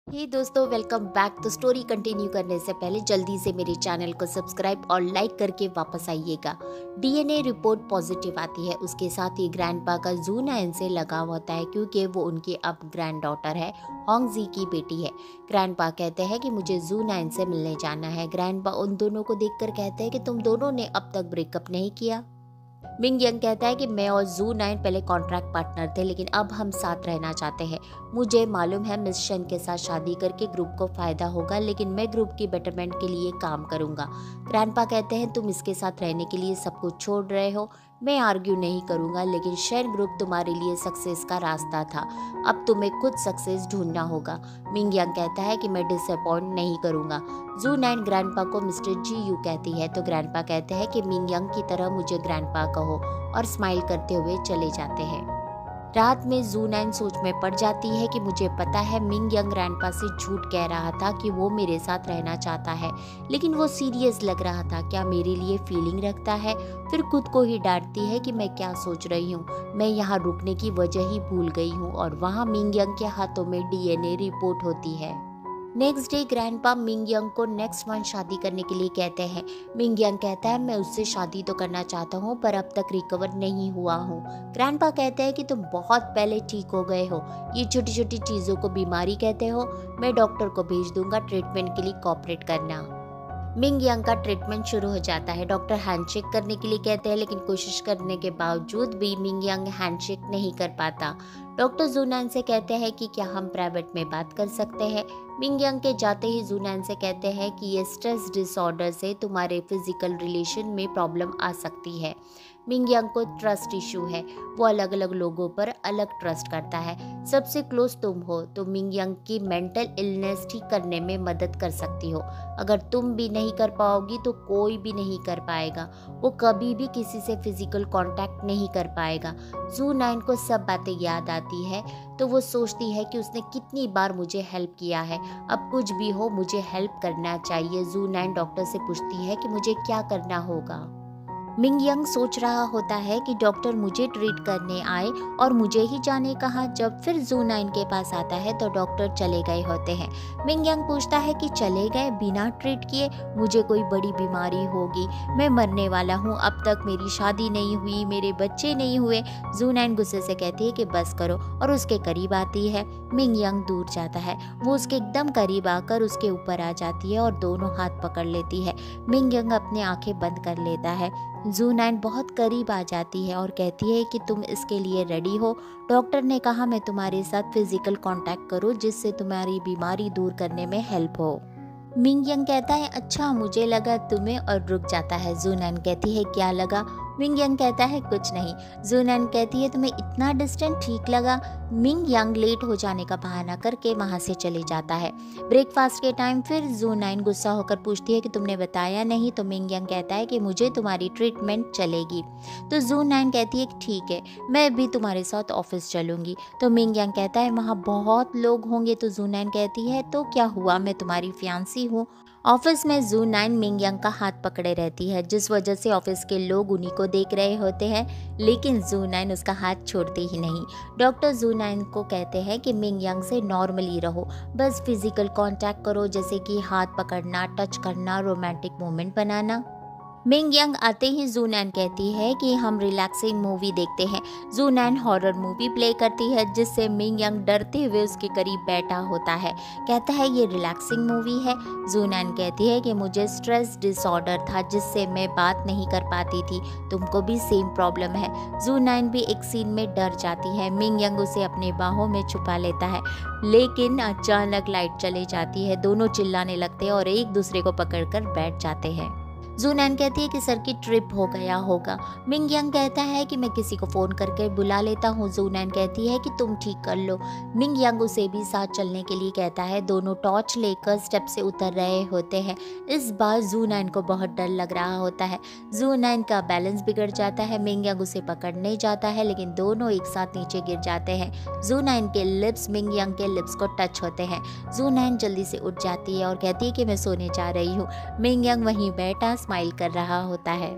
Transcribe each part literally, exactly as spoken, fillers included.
हे दोस्तों, welcome back. तो story continue करने से पहले जल्दी से मेरे चैनल को सब्सक्राइब और लाइक करके वापस आइएगा। डीएनए रिपोर्ट पॉजिटिव आती है। उसके साथ ही ग्रैंडपा का जू नाइन से लगाव होता है क्योंकि वो उनकी अब ग्रैंड डॉटर है, होंगजी की बेटी है। ग्रैंडपा कहते हैं कि मुझे जू नाइन से मिलने जाना है। ग्रैंडपा उन दोनों को देखकर कहते हैं कि तुम दोनों ने अब तक ब्रेकअप नहीं किया। मिंग यंग कहता है कि मैं और जू नाइन पहले कॉन्ट्रैक्ट पार्टनर थे, लेकिन अब हम साथ रहना चाहते हैं। मुझे मालूम है मिस शन के साथ शादी करके ग्रुप को फायदा होगा, लेकिन मैं ग्रुप की बेटरमेंट के लिए काम करूंगा। ग्रैंडपा कहते हैं तुम इसके साथ रहने के लिए सब कुछ छोड़ रहे हो। मैं आर्ग्यू नहीं करूंगा, लेकिन शेन ग्रुप तुम्हारे लिए सक्सेस का रास्ता था। अब तुम्हें खुद सक्सेस ढूंढना होगा। मिंग यंग कहता है कि मैं डिसअपॉइंट नहीं करूंगा। जू नाइन ग्रैंडपा को मिस्टर जी यू कहती है, तो ग्रैंडपा कहते हैं कि मिंग यंग की तरह मुझे ग्रैंडपा कहो, और स्माइल करते हुए चले जाते हैं। रात में जू नाइन सोच में पड़ जाती है कि मुझे पता है मिंग यंग ग्रैंडपा से झूठ कह रहा था कि वो मेरे साथ रहना चाहता है, लेकिन वो सीरियस लग रहा था। क्या मेरे लिए फीलिंग रखता है? फिर खुद को ही डांटती है कि मैं क्या सोच रही हूँ। मैं यहाँ रुकने की वजह ही भूल गई हूँ। और वहाँ मिंग यंग के हाथों में डीएनए रिपोर्ट होती है। Next day grandpa Ming Yang को नेक्स्ट मंथ शादी करने के लिए कहते हैं। मिंग यंग कहता है मैं उससे शादी तो करना चाहता हूँ, पर अब तक रिकवर नहीं हुआ हूँ। ग्रैंडपा कहते हैं कि तुम बहुत पहले ठीक हो गए हो, ये छोटी छोटी चीज़ों को बीमारी कहते हो। मैं डॉक्टर को भेज दूंगा, ट्रीटमेंट के लिए कोऑपरेट करना। मिंग यंग का ट्रीटमेंट शुरू हो जाता है। डॉक्टर हैंडशेक करने के लिए कहते हैं, लेकिन कोशिश करने के बावजूद भी मिंग यंग हैंडशेक नहीं कर पाता। डॉक्टर जू नाइन से कहते हैं कि क्या हम प्राइवेट में बात कर सकते हैं। मिंग यंग के जाते ही जू नाइन से कहते हैं कि ये स्ट्रेस डिसऑर्डर से तुम्हारे फिजिकल रिलेशन में प्रॉब्लम आ सकती है। मिंग यंग को ट्रस्ट इशू है। वो अलग अलग लोगों पर अलग ट्रस्ट करता है। सबसे क्लोज तुम हो तो मिंग यंग की मेंटल इलनेस ठीक करने में मदद कर सकती हो। अगर तुम भी नहीं कर पाओगी तो कोई भी नहीं कर पाएगा। वो कभी भी किसी से फिजिकल कांटेक्ट नहीं कर पाएगा। जू नाइन को सब बातें याद आती है, तो वो सोचती है कि उसने कितनी बार मुझे हेल्प किया है। अब कुछ भी हो मुझे हेल्प करना चाहिए। जू नाइन डॉक्टर से पूछती है कि मुझे क्या करना होगा। मिंग यंग सोच रहा होता है कि डॉक्टर मुझे ट्रीट करने आए और मुझे ही जाने कहा। जब फिर जू नाइन के पास आता है तो डॉक्टर चले गए होते हैं। मिंग यंग पूछता है कि चले गए बिना ट्रीट किए? मुझे कोई बड़ी बीमारी होगी, मैं मरने वाला हूँ। अब तक मेरी शादी नहीं हुई, मेरे बच्चे नहीं हुए। जू नाइन गुस्से से कहती है कि बस करो, और उसके करीब आती है। मिंग यंग दूर जाता है। वो उसके एकदम करीब आकर उसके ऊपर आ जाती है और दोनों हाथ पकड़ लेती है। मिंग यंग अपनी आंखें बंद कर लेता है। जू नाइन बहुत करीब आ जाती है और कहती है कि तुम इसके लिए रेडी हो। डॉक्टर ने कहा मैं तुम्हारे साथ फिजिकल कांटेक्ट करूं, जिससे तुम्हारी बीमारी दूर करने में हेल्प हो। मिंग यंग कहता है अच्छा, मुझे लगा तुम्हें, और रुक जाता है। जू नाइन कहती है क्या लगा? मिंग यंग कहता है कुछ नहीं। जू नाइन कहती है तुम्हें इतना डिस्टेंट ठीक लगा? मिंग यंग लेट हो जाने का बहाना करके वहाँ से चले जाता है। ब्रेकफास्ट के टाइम फिर जू नाइन गुस्सा होकर पूछती है कि तुमने बताया नहीं। तो मिंग यंग कहता है कि मुझे तुम्हारी ट्रीटमेंट चलेगी। तो जू नाइन कहती है ठीक है, मैं भी तुम्हारे साथ ऑफिस चलूँगी। तो मिंग यंग कहता है वहाँ बहुत लोग होंगे। तो जू नाइन कहती है तो क्या हुआ, मैं तुम्हारी फियांसी हूँ। ऑफिस में जू नाइन मिंग यंग का हाथ पकड़े रहती है, जिस वजह से ऑफिस के लोग उन्हीं को देख रहे होते हैं, लेकिन जू नाइन उसका हाथ छोड़ते ही नहीं। डॉक्टर जू नाइन को कहते हैं कि मिंग यंग से नॉर्मली रहो, बस फिजिकल कांटेक्ट करो, जैसे कि हाथ पकड़ना, टच करना, रोमांटिक मोमेंट बनाना। मिंग यंग आते ही जू नाइन कहती है कि हम रिलैक्सिंग मूवी देखते हैं। जू नाइन हॉरर मूवी प्ले करती है, जिससे मिंग यंग डरते हुए उसके करीब बैठा होता है। कहता है ये रिलैक्सिंग मूवी है। जू नाइन कहती है कि मुझे स्ट्रेस डिसऑर्डर था, जिससे मैं बात नहीं कर पाती थी। तुमको भी सेम प्रॉब्लम है। जू नाइन भी एक सीन में डर जाती है। मिंग यंग उसे अपने बाहों में छुपा लेता है, लेकिन अचानक लाइट चली जाती है। दोनों चिल्लाने लगते हैं और एक दूसरे को पकड़कर बैठ जाते हैं। जू नाइन कहती है कि सर की ट्रिप हो गया होगा। मिंग यंग कहता है कि मैं किसी को फ़ोन करके बुला लेता हूँ। जू नाइन कहती है कि तुम ठीक कर लो। मिंग यंग उसे भी साथ चलने के लिए कहता है। दोनों टॉर्च लेकर स्टेप से उतर रहे होते हैं। इस बार जू नाइन को बहुत डर लग रहा होता है। जू नाइन का बैलेंस बिगड़ जाता है। मिंग यंग उसे पकड़ने जाता है, लेकिन दोनों एक साथ नीचे गिर जाते हैं। जू नाइन के लिप्स मिंग यंग के लिप्स को टच होते हैं। जू नाइन जल्दी से उठ जाती है और कहती है कि मैं सोने जा रही हूँ। मिंग यंग वहीं बैठा स्माइल कर रहा होता है।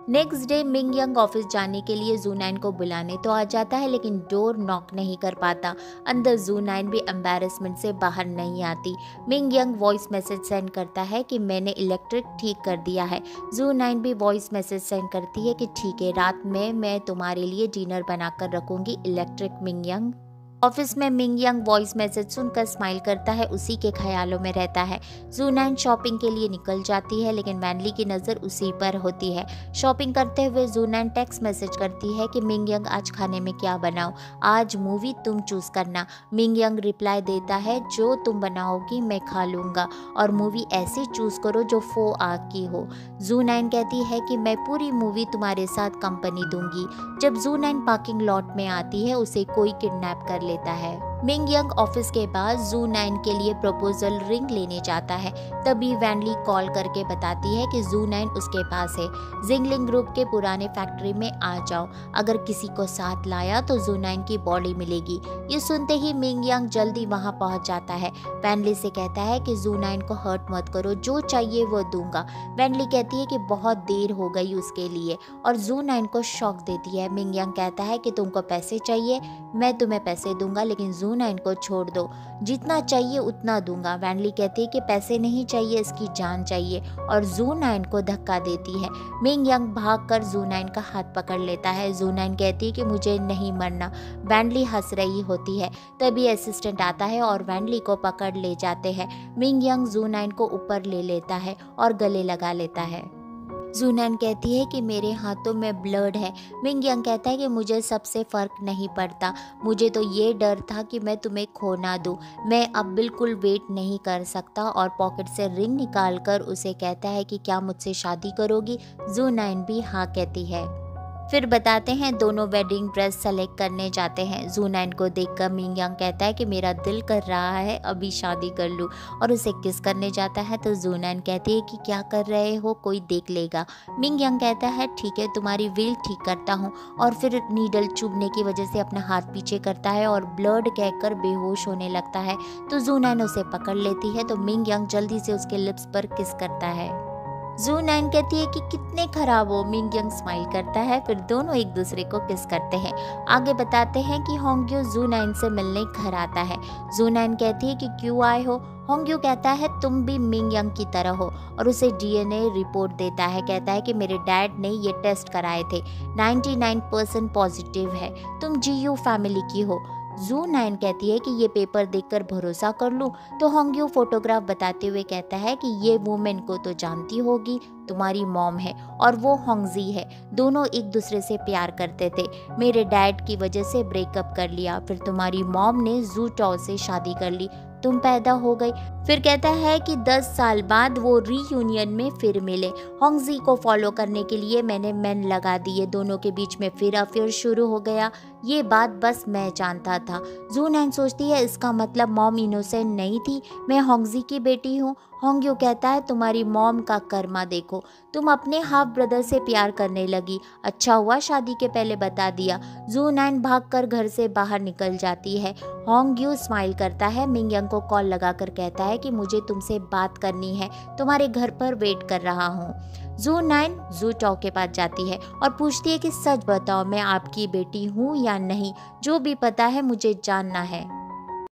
Next day Ming Yang office जाने के लिए जू नाइन को बुलाने तो आ जाता है, लेकिन डोर नॉक नहीं कर पाता। अंदर जू नाइन भी एम्बैरेसमेंट से बाहर नहीं आती। Ming Yang voice message send करता है कि मैंने इलेक्ट्रिक ठीक कर दिया है। जू नाइन भी वॉइस मैसेज सेंड करती है कि ठीक है, रात में मैं तुम्हारे लिए डिनर बनाकर रखूंगी इलेक्ट्रिक। मिंग यंग ऑफिस में मिंग यंग वॉइस मैसेज सुनकर स्माइल करता है, उसी के ख्यालों में रहता है। जू नाइन शॉपिंग के लिए निकल जाती है, लेकिन वैनली की नज़र उसी पर होती है। शॉपिंग करते हुए जू नाइन टेक्स्ट मैसेज करती है कि मिंग यंग आज खाने में क्या बनाओ, आज मूवी तुम चूज करना। मिंग यंग रिप्लाई देता है जो तुम बनाओगी मैं खा लूँगा, और मूवी ऐसी चूज करो जो फो आग की हो। जू नाइन कहती है कि मैं पूरी मूवी तुम्हारे साथ कंपनी दूंगी। जब जू नाइन पार्किंग लॉट में आती है, उसे कोई किडनैप कर लेता है। मिंग यंग ऑफिस के बाद जू नाइन के लिए प्रपोजल रिंग लेने जाता है। तभी वैनली कॉल करके बताती है कि जू नाइन उसके पास है। जिंगलिंग ग्रुप के पुराने फैक्ट्री में आ जाओ, अगर किसी को साथ लाया तो जू नाइन की बॉडी मिलेगी। ये सुनते ही मिंग यंग जल्दी वहां पहुंच जाता है। वैनली से कहता है कि जू नाइन को हर्ट मत करो, जो चाहिए वो दूंगा। वैनली कहती है कि बहुत देर हो गई उसके लिए, और जू नाइन को शॉक देती है। मिंग यंग कहता है कि तुमको पैसे चाहिए, मैं तुम्हें पैसे दूंगा, लेकिन जू नाइन को छोड़ दो, जितना चाहिए उतना दूंगा। वैनली कहती है कि पैसे नहीं चाहिए, इसकी जान चाहिए, और जू नाइन को धक्का देती है। मिंग यंग भागकर जू नाइन का हाथ पकड़ लेता है। जू नाइन कहती है कि मुझे नहीं मरना। वैनली हंस रही होती है। तभी असिस्टेंट आता है और वैनली को पकड़ ले जाते हैं। मिंग यंग जू नाइन को ऊपर ले लेता है और गले लगा लेता है। जू नाइन कहती है कि मेरे हाथों में ब्लड है। मिंग यंग कहता है कि मुझे सबसे फ़र्क नहीं पड़ता, मुझे तो ये डर था कि मैं तुम्हें खो ना दूँ। मैं अब बिल्कुल वेट नहीं कर सकता, और पॉकेट से रिंग निकालकर उसे कहता है कि क्या मुझसे शादी करोगी। जू नाइन भी हाँ कहती है। फिर बताते हैं दोनों वेडिंग ड्रेस सेलेक्ट करने जाते हैं। जू नाइन को देखकर मिंग यंग कहता है कि मेरा दिल कर रहा है अभी शादी कर लूँ, और उसे किस करने जाता है तो जू नाइन कहती है कि क्या कर रहे हो, कोई देख लेगा। मिंग यंग कहता है ठीक है, तुम्हारी व्हील ठीक करता हूँ, और फिर नीडल चुभने की वजह से अपना हाथ पीछे करता है और ब्लड कहकर बेहोश होने लगता है। तो जू नाइन उसे पकड़ लेती है, तो मिंग यंग जल्दी से उसके लिप्स पर किस करता है। जू नाइन कहती है कि कितने खराब हो। मिंग यंग स्माइल करता है, फिर दोनों एक दूसरे को किस करते हैं। आगे बताते हैं कि होंग्यो जू नाइन से मिलने घर आता है। जू नाइन कहती है कि क्यों आए हो। होंग्यो कहता है तुम भी मिंग यंग की तरह हो, और उसे डीएनए रिपोर्ट देता है। कहता है कि मेरे डैड ने ये टेस्ट कराए थे, निन्यानवे परसेंट पॉजिटिव है, तुम जीयू फैमिली की हो। जू नाइन कहती है कि ये पेपर देखकर भरोसा कर लूं, तो होंग्यो फोटोग्राफ बताते हुए कहता है कि ये वुमेन को तो जानती होगी, तुम्हारी मॉम है और वो होंगजी है, दोनों एक दूसरे से प्यार करते थे, मेरे डैड की वजह से ब्रेकअप कर लिया, फिर तुम्हारी मॉम ने जू टॉ से शादी कर ली, तुम पैदा हो गई। फिर कहता है कि दस साल बाद वो रीयूनियन में फिर मिले। होंगजी को फॉलो करने के लिए मैंने मैन लगा दिए, दोनों के बीच में फिर अफेयर शुरू हो गया, ये बात बस मैं जानता था। जू नाइन सोचती है इसका मतलब मॉम इनोसेंट नहीं थी, मैं होंगजी की बेटी हूँ। होंग्यो कहता है तुम्हारी मॉम का कर्मा देखो, तुम अपने हाफ ब्रदर से प्यार करने लगी, अच्छा हुआ शादी के पहले बता दिया। जू नाइन भागकर घर से बाहर निकल जाती है। होंग्यो स्माइल करता है, मिंग यंग को कॉल लगाकर कहता है कि मुझे तुमसे बात करनी है, तुम्हारे घर पर वेट कर रहा हूँ। जू नाइन जू टॉ के पास जाती है और पूछती है कि सच बताओ मैं आपकी बेटी हूँ या नहीं, जो भी पता है मुझे जानना है।